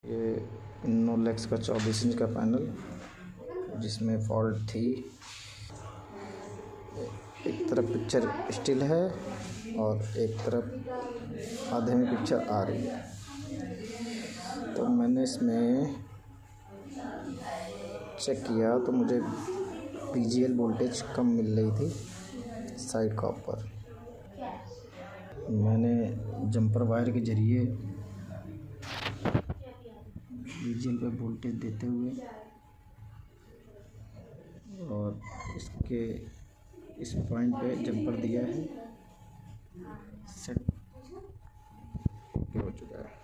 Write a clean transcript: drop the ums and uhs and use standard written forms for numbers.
ये इनोलेक्स का 24 इंच का पैनल जिसमें फॉल्ट थी। एक तरफ पिक्चर स्टिल है और एक तरफ आधे में पिक्चर आ रही है। तो मैंने इसमें चेक किया तो मुझे PGL वोल्टेज कम मिल रही थी साइड कॉप पर। मैंने जंपर वायर के ज़रिए PGL पे वोल्टेज देते हुए और इसके इस पॉइंट पे जंपर दिया है, सेट हो चुका है।